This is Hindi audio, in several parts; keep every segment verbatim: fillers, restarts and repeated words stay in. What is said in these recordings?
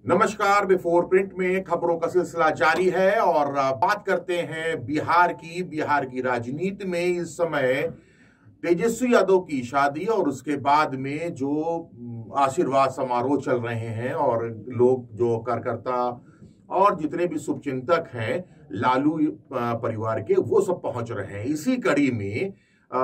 नमस्कार। बिफोर प्रिंट में खबरों का सिलसिला जारी है और बात करते हैं बिहार की। बिहार की राजनीति में इस समय तेजस्वी यादव की शादी और उसके बाद में जो आशीर्वाद समारोह चल रहे हैं और लोग जो कार्यकर्ता और जितने भी शुभचिंतक हैं लालू परिवार के, वो सब पहुंच रहे हैं। इसी कड़ी में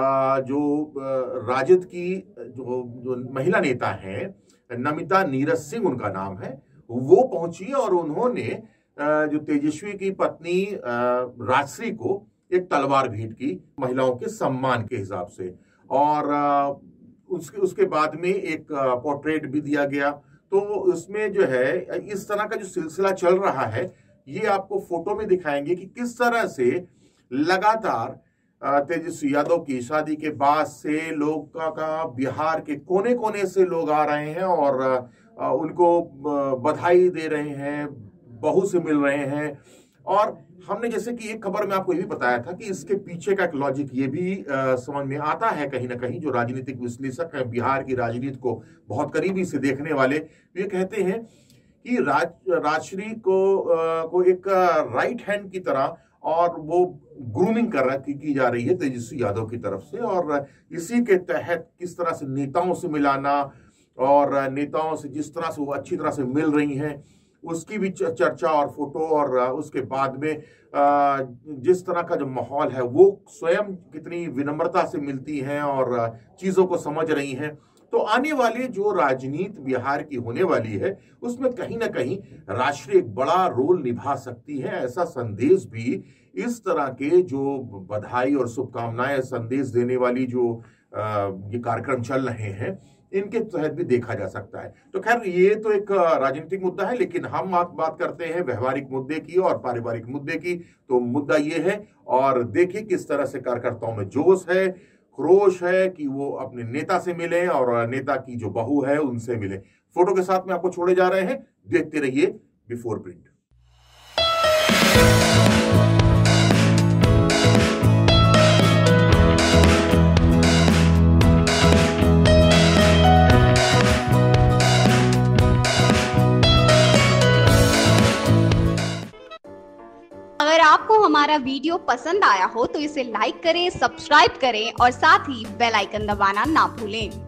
जो राजद की जो जो महिला नेता हैं, नमिता नीरज सिंह उनका नाम है, वो पहुंची और उन्होंने जो तेजस्वी की पत्नी राजश्री को एक तलवार भेंट की महिलाओं के सम्मान के हिसाब से, और उसके उसके बाद में एक पोर्ट्रेट भी दिया गया। तो उसमें जो है इस तरह का जो सिलसिला चल रहा है, ये आपको फोटो में दिखाएंगे कि किस तरह से लगातार तेजस्वी यादव की शादी के बाद से लोग का, का बिहार के कोने कोने से लोग आ रहे हैं और उनको बधाई दे रहे हैं, बहू से मिल रहे हैं। और हमने जैसे कि एक खबर में आपको ये भी बताया था कि इसके पीछे का एक लॉजिक ये भी आ, समझ में आता है कहीं ना कहीं। जो राजनीतिक विश्लेषक हैं, बिहार की राजनीति को बहुत करीबी से देखने वाले, ये कहते हैं कि राज राजश्री को आ, को एक राइट हैंड की तरह और वो ग्रूमिंग कर रहा की जा रही है तेजस्वी यादव की तरफ से, और इसी के तहत किस तरह से नेताओं से मिलाना और नेताओं से जिस तरह से वो अच्छी तरह से मिल रही हैं उसकी भी चर्चा और फोटो, और उसके बाद में जिस तरह का जो माहौल है, वो स्वयं कितनी विनम्रता से मिलती हैं और चीजों को समझ रही हैं। तो आने वाली जो राजनीति बिहार की होने वाली है, उसमें कहीं ना कहीं राजश्री एक बड़ा रोल निभा सकती है। ऐसा संदेश भी इस तरह के जो बधाई और शुभकामनाएं संदेश देने वाली जो ये कार्यक्रम चल रहे हैं, इनके तहत भी देखा जा सकता है। तो खैर, ये तो एक राजनीतिक मुद्दा है, लेकिन हम बात करते हैं व्यवहारिक मुद्दे की और पारिवारिक मुद्दे की। तो मुद्दा ये है, और देखिए किस तरह से कार्यकर्ताओं में जोश है, क्रोश है कि वो अपने नेता से मिले और नेता की जो बहू है उनसे मिले। फोटो के साथ में आपको छोड़े जा रहे हैं, देखते रहिए बिफोर प्रिंट। अगर आपको हमारा वीडियो पसंद आया हो तो इसे लाइक करें, सब्सक्राइब करें और साथ ही बेल आइकन दबाना ना भूलें।